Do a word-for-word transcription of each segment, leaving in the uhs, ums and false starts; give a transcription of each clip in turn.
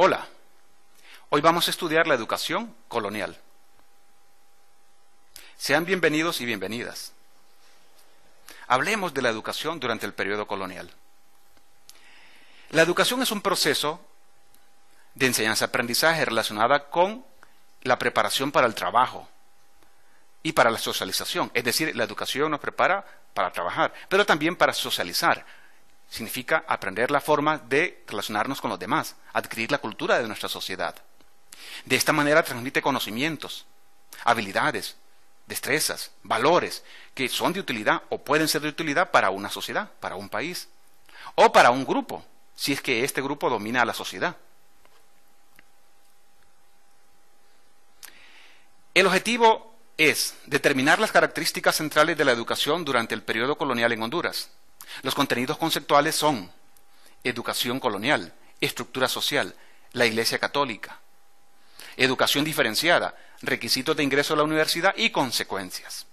Hola, hoy vamos a estudiar la educación colonial. Sean bienvenidos y bienvenidas. Hablemos de la educación durante el periodo colonial. La educación es un proceso de enseñanza-aprendizaje relacionada con la preparación para el trabajo y para la socialización. Es decir, la educación nos prepara para trabajar, pero también para socializar. Significa aprender la forma de relacionarnos con los demás, adquirir la cultura de nuestra sociedad. De esta manera transmite conocimientos, habilidades, destrezas, valores que son de utilidad o pueden ser de utilidad para una sociedad, para un país o para un grupo, si es que este grupo domina a la sociedad. El objetivo es determinar las características centrales de la educación durante el periodo colonial en Honduras. Los contenidos conceptuales son educación colonial, estructura social, la Iglesia Católica, educación diferenciada, requisitos de ingreso a la universidad y consecuencias.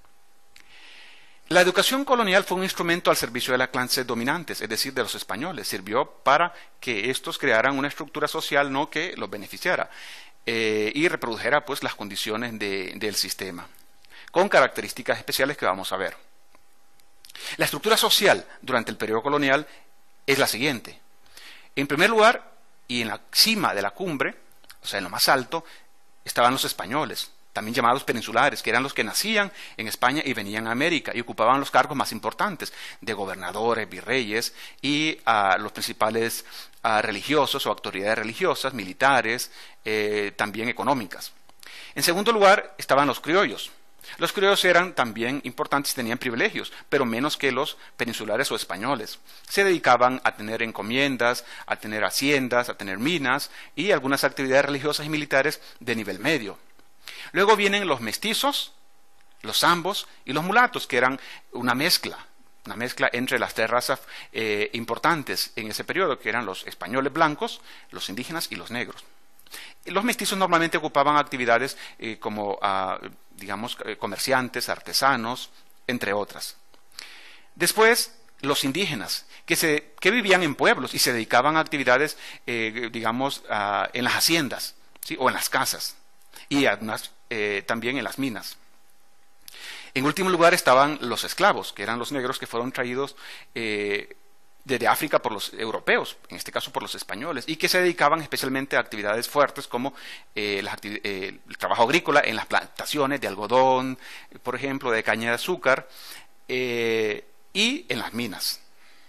La educación colonial fue un instrumento al servicio de las clases dominantes, es decir, de los españoles. Sirvió para que estos crearan una estructura social no que los beneficiara eh, y reprodujera pues las condiciones de, del sistema, con características especiales que vamos a ver. La estructura social durante el periodo colonial es la siguiente. En primer lugar, y en la cima de la cumbre, o sea, en lo más alto, estaban los españoles, también llamados peninsulares, que eran los que nacían en España y venían a América y ocupaban los cargos más importantes de gobernadores, virreyes y uh, los principales uh, religiosos o autoridades religiosas, militares, eh, también económicas. En segundo lugar, estaban los criollos. Los criollos eran también importantes y tenían privilegios, pero menos que los peninsulares o españoles. Se dedicaban a tener encomiendas, a tener haciendas, a tener minas y algunas actividades religiosas y militares de nivel medio. Luego vienen los mestizos, los zambos y los mulatos, que eran una mezcla, una mezcla entre las tres razas eh, importantes en ese periodo, que eran los españoles blancos, los indígenas y los negros. Los mestizos normalmente ocupaban actividades eh, como, uh, digamos, comerciantes, artesanos, entre otras. Después, los indígenas, que, se, que vivían en pueblos y se dedicaban a actividades, eh, digamos, uh, en las haciendas, ¿sí? O en las casas, y además, eh, también en las minas. En último lugar estaban los esclavos, que eran los negros que fueron traídos eh, desde África por los europeos, en este caso por los españoles, y que se dedicaban especialmente a actividades fuertes como eh, las activ eh, el trabajo agrícola en las plantaciones de algodón, por ejemplo, de caña de azúcar, eh, y en las minas.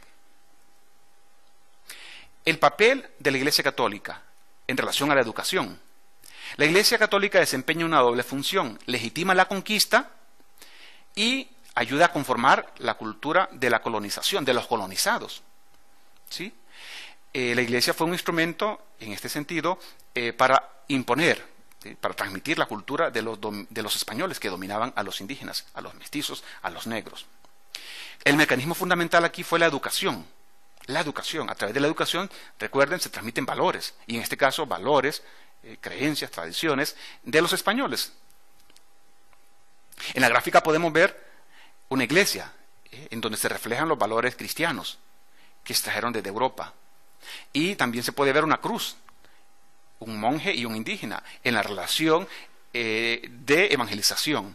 El papel de la Iglesia Católica en relación a la educación. La Iglesia Católica desempeña una doble función: legitima la conquista y ayuda a conformar la cultura de la colonización, de los colonizados. ¿Sí? Eh, la Iglesia fue un instrumento, en este sentido, eh, para imponer, ¿sí? Para transmitir la cultura de los, de los españoles que dominaban a los indígenas, a los mestizos, a los negros. El mecanismo fundamental aquí fue la educación. La educación, a través de la educación, recuerden, se transmiten valores, y en este caso valores, eh, creencias, tradiciones de los españoles. En la gráfica podemos ver una iglesia eh, en donde se reflejan los valores cristianos que se trajeron desde Europa. Y también se puede ver una cruz, un monje y un indígena, en la relación eh, de evangelización.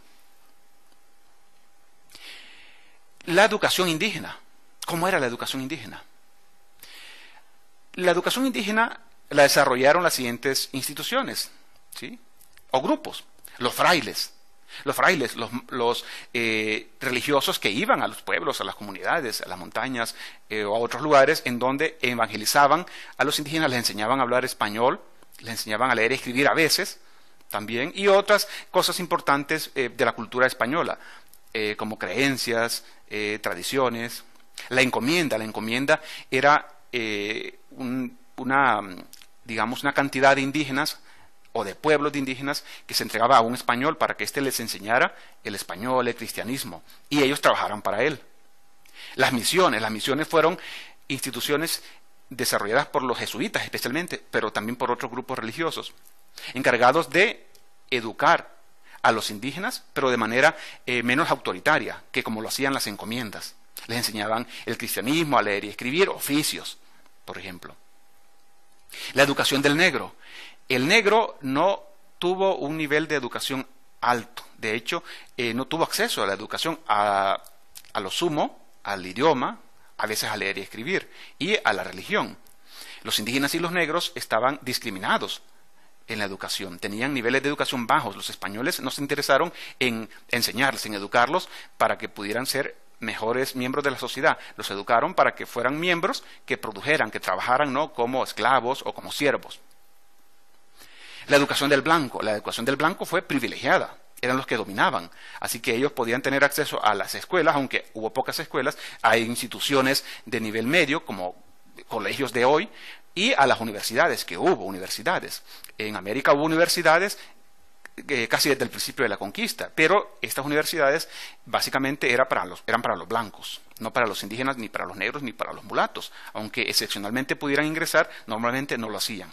La educación indígena. ¿Cómo era la educación indígena? La educación indígena la desarrollaron las siguientes instituciones, ¿sí? O grupos. Los frailes. Los frailes, los, los eh, religiosos que iban a los pueblos, a las comunidades, a las montañas eh, o a otros lugares en donde evangelizaban a los indígenas, les enseñaban a hablar español, les enseñaban a leer y escribir a veces también, y otras cosas importantes eh, de la cultura española, eh, como creencias, eh, tradiciones. La encomienda, la encomienda era eh, un, una, digamos, una cantidad de indígenas o de pueblos de indígenas que se entregaba a un español para que éste les enseñara el español, el cristianismo, y ellos trabajaran para él. Las misiones, las misiones fueron instituciones desarrolladas por los jesuitas especialmente, pero también por otros grupos religiosos, encargados de educar a los indígenas, pero de manera eh, menos autoritaria que como lo hacían las encomiendas. Les enseñaban el cristianismo, a leer y escribir, oficios, por ejemplo. La educación del negro. El negro no tuvo un nivel de educación alto. De hecho, eh, no tuvo acceso a la educación, a, a lo sumo, al idioma, a veces a leer y escribir, y a la religión. Los indígenas y los negros estaban discriminados en la educación, tenían niveles de educación bajos. Los españoles no se interesaron en enseñarles, en educarlos para que pudieran ser mejores miembros de la sociedad. Los educaron para que fueran miembros que produjeran, que trabajaran, no como esclavos o como siervos. La educación del blanco. La educación del blanco fue privilegiada, eran los que dominaban, así que ellos podían tener acceso a las escuelas, aunque hubo pocas escuelas, hay instituciones de nivel medio como colegios de hoy, y a las universidades, que hubo universidades. En América hubo universidades eh, casi desde el principio de la conquista, pero estas universidades básicamente era para los, eran para los blancos, no para los indígenas, ni para los negros, ni para los mulatos. Aunque excepcionalmente pudieran ingresar, normalmente no lo hacían.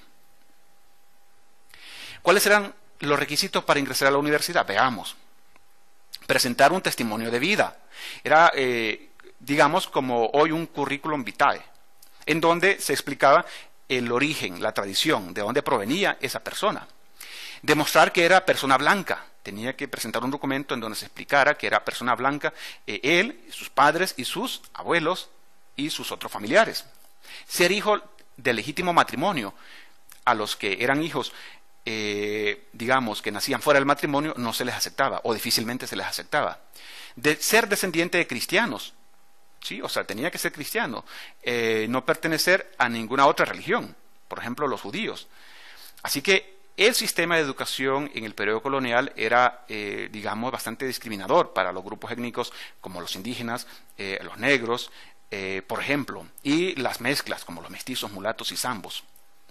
¿Cuáles eran los requisitos para ingresar a la universidad? Veamos. Presentar un testimonio de vida. Era, eh, digamos, como hoy un currículum vitae, en donde se explicaba el origen, la tradición, de dónde provenía esa persona. Demostrar que era persona blanca. Tenía que presentar un documento en donde se explicara que era persona blanca, eh, él, sus padres y sus abuelos y sus otros familiares. Ser hijo de legítimo matrimonio. A los que eran hijos, eh, digamos, que nacían fuera del matrimonio, no se les aceptaba, o difícilmente se les aceptaba. De ser descendiente de cristianos. Sí, o sea, tenía que ser cristiano, eh, no pertenecer a ninguna otra religión, por ejemplo, los judíos. Así que el sistema de educación en el periodo colonial era, eh, digamos, bastante discriminador para los grupos étnicos como los indígenas, eh, los negros, eh, por ejemplo, y las mezclas como los mestizos, mulatos y zambos.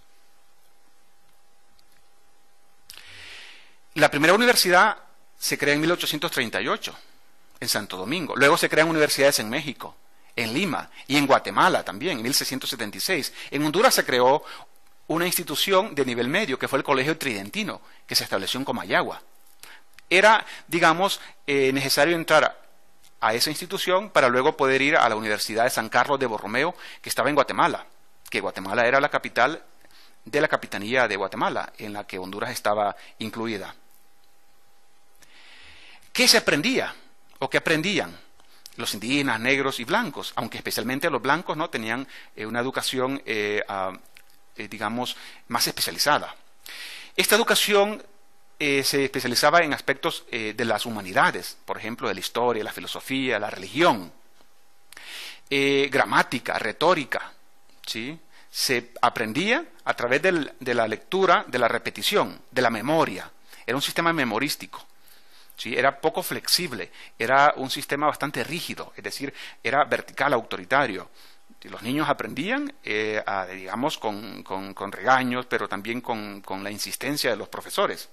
La primera universidad se crea en mil ochocientos treinta y ocho. En Santo Domingo. Luego se crean universidades en México, en Lima y en Guatemala también, en mil seiscientos setenta y seis. En Honduras se creó una institución de nivel medio, que fue el Colegio Tridentino, que se estableció en Comayagua. Era, digamos, eh, necesario entrar a, a esa institución para luego poder ir a la Universidad de San Carlos de Borromeo, que estaba en Guatemala, que Guatemala era la capital de la Capitanía de Guatemala, en la que Honduras estaba incluida. ¿Qué se aprendía? ¿O qué aprendían? Los indígenas, negros y blancos, aunque especialmente los blancos no tenían eh, una educación, eh, uh, eh, digamos, más especializada. Esta educación eh, se especializaba en aspectos eh, de las humanidades, por ejemplo, de la historia, la filosofía, la religión, eh, gramática, retórica, ¿sí? Se aprendía a través del, de la lectura, de la repetición, de la memoria. Era un sistema memorístico. ¿Sí? Era poco flexible, era un sistema bastante rígido, es decir, era vertical, autoritario. Los niños aprendían, eh, a, digamos, con, con, con regaños, pero también con, con la insistencia de los profesores.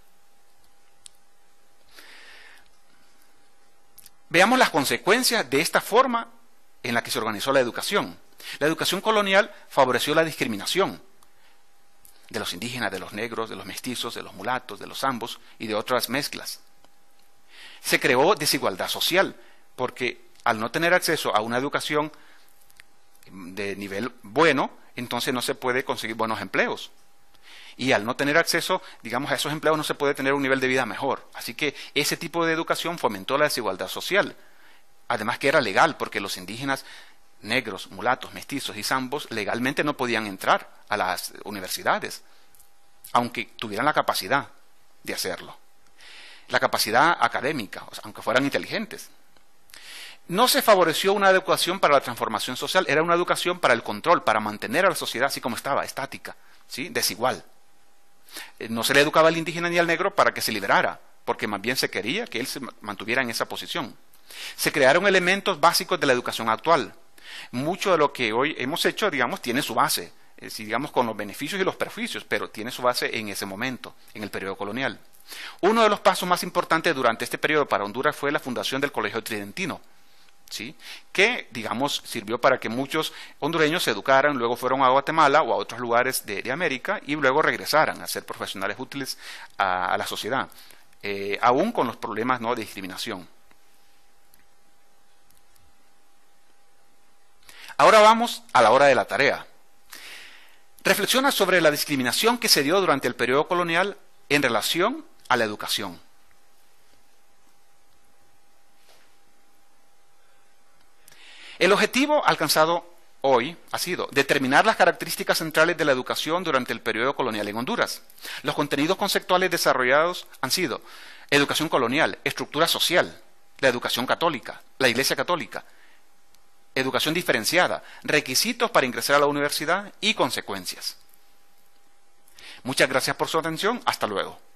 Veamos las consecuencias de esta forma en la que se organizó la educación. La educación colonial favoreció la discriminación de los indígenas, de los negros, de los mestizos, de los mulatos, de los zambos y de otras mezclas. Se creó desigualdad social, porque al no tener acceso a una educación de nivel bueno, entonces no se puede conseguir buenos empleos. Y al no tener acceso, digamos, a esos empleos no se puede tener un nivel de vida mejor. Así que ese tipo de educación fomentó la desigualdad social. Además que era legal, porque los indígenas, negros, mulatos, mestizos y zambos legalmente no podían entrar a las universidades, aunque tuvieran la capacidad de hacerlo. La capacidad académica, o sea, aunque fueran inteligentes. No se favoreció una educación para la transformación social, era una educación para el control, para mantener a la sociedad así como estaba, estática, ¿sí? Desigual. No se le educaba al indígena ni al negro para que se liberara, porque más bien se quería que él se mantuviera en esa posición. Se crearon elementos básicos de la educación actual. Mucho de lo que hoy hemos hecho, digamos, tiene su base, eh, digamos, con los beneficios y los perjuicios, pero tiene su base en ese momento, en el periodo colonial. Uno de los pasos más importantes durante este periodo para Honduras fue la fundación del Colegio Tridentino, ¿sí? Que, digamos, sirvió para que muchos hondureños se educaran, luego fueron a Guatemala o a otros lugares de, de América y luego regresaran a ser profesionales útiles a, a la sociedad, eh, aún con los problemas, ¿no?, de discriminación. Ahora vamos a la hora de la tarea. Reflexiona sobre la discriminación que se dio durante el periodo colonial en relación a la educación. El objetivo alcanzado hoy ha sido determinar las características centrales de la educación durante el periodo colonial en Honduras. Los contenidos conceptuales desarrollados han sido educación colonial, estructura social, la educación católica, la Iglesia católica, educación diferenciada, requisitos para ingresar a la universidad y consecuencias. Muchas gracias por su atención. Hasta luego.